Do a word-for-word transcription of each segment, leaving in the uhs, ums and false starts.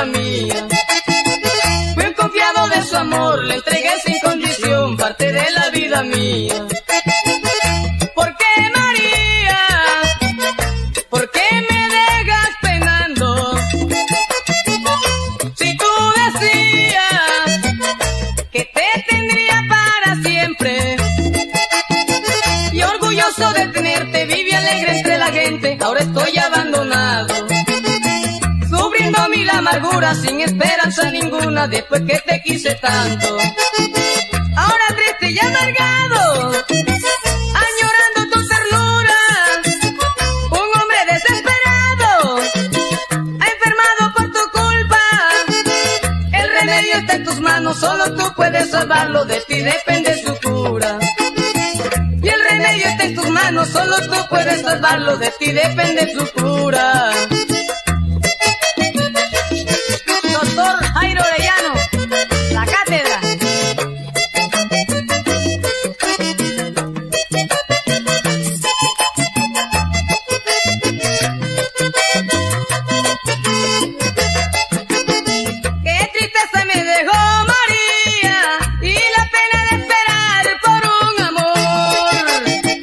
vida mía. Fui confiado de su amor, le entregué sin condición parte de la vida mía. ¿Por qué, María? ¿Por qué me dejas penando? Si tú decías que te tendría para siempre, y orgulloso de tenerte viví alegre entre la gente, ahora estoy abandonado, sufriendo mil amarguras sin esperanza ninguna después que te quise tanto. Ahora triste y amargado, añorando tu ternura, un hombre desesperado ha enfermado por tu culpa. El remedio está en tus manos, solo tú puedes salvarlo, de ti depende su cura. Y el remedio está en tus manos, solo tú puedes salvarlo, de ti depende su cura. Doctor Jairo Orellano, la cátedra. Qué tristeza me dejó María y la pena de esperar por un amor.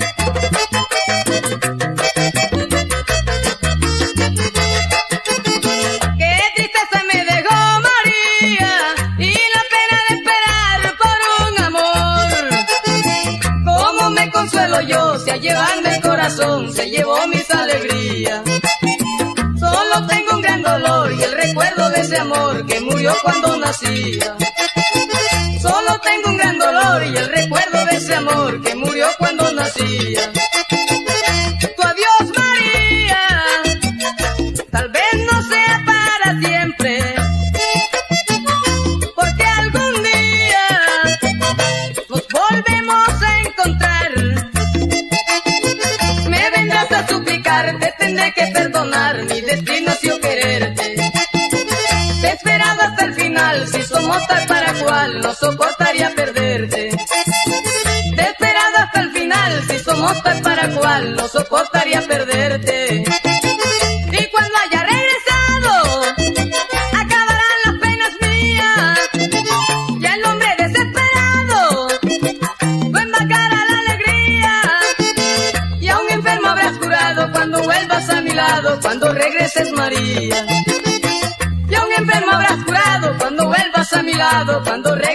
Qué tristeza me dejó María y la pena de esperar por un amor. ¿Cómo me consuelo yo si al llevarme el corazón se llevó mis alegrías? Solo tengo un gran dolor y el recuerdo de ese amor que murió cuando nacía. Solo tengo un gran dolor y el recuerdo de ese amor que murió cuando nacía. Tu adiós, María, tal vez no sea para siempre, porque algún día nos volvemos a encontrar. Me vendrás a suplicar, te tendré que perdonar, mi destino ha sido quererte. Te he esperado hasta el final, si somos tal para cual, no soportaría perderte. Te he esperado hasta el final, si somos tal para cual, no soportaría perderte. Y cuando haya regresado, acabarán las penas mías, y el hombre desesperado no embarcará la alegría. Y a un enfermo habrás curado cuando vuelvas a mi lado, cuando regreses, María. Y a un enfermo habrás curado cuando vuelvas a mi lado, cuando regreses.